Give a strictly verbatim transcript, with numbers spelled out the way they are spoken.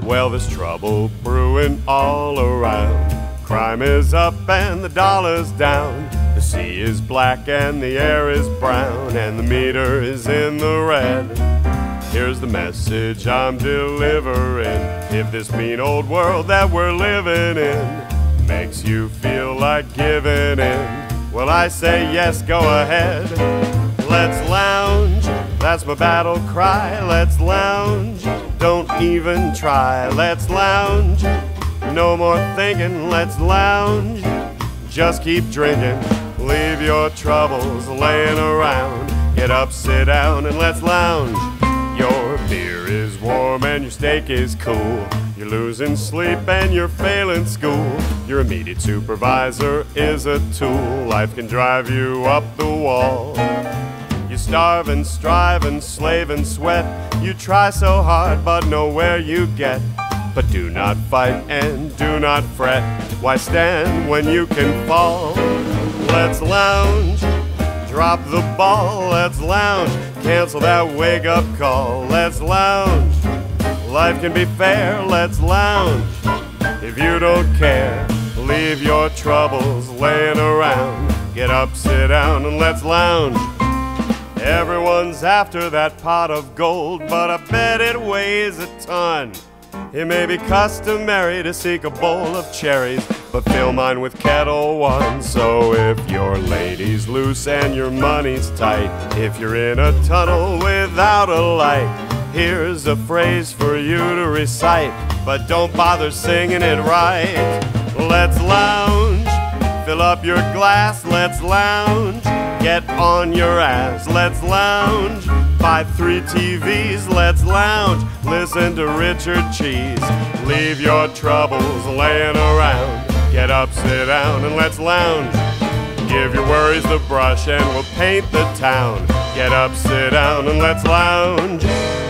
Well, there's trouble brewing all around. Crime is up and the dollar's down. The sea is black and the air is brown, and the meter is in the red. Here's the message I'm delivering. If this mean old world that we're living in makes you feel like giving in, well, I say yes, go ahead. Let's lounge, that's my battle cry. Let's lounge, don't even try. Let's lounge, no more thinking. Let's lounge, just keep drinking. Leave your troubles laying around. Get up, sit down, and let's lounge. Your beer is warm and your steak is cool. You're losing sleep and you're failing school. Your immediate supervisor is a tool. Life can drive you up the wall. You starve and strive and slave and sweat. You try so hard but nowhere you get. But do not fight and do not fret. Why stand when you can fall? Let's lounge, drop the ball. Let's lounge, cancel that wake-up call. Let's lounge, life can be fair. Let's lounge, if you don't care, leave your troubles laying around. Get up, sit down, and let's lounge. Everyone's after that pot of gold, but I bet it weighs a ton. It may be customary to seek a bowl of cherries, but fill mine with Kettle One. So if your lady's loose and your money's tight, if you're in a tunnel without a light, here's a phrase for you to recite, but don't bother singing it right. Let's lounge, fill up your glass. Let's lounge, get on your ass. Let's lounge, buy three T Vs. Let's lounge, listen to Richard Cheese. Leave your troubles laying around. Get up, sit down, and let's lounge. Give your worries the brush and we'll paint the town. Get up, sit down, and let's lounge.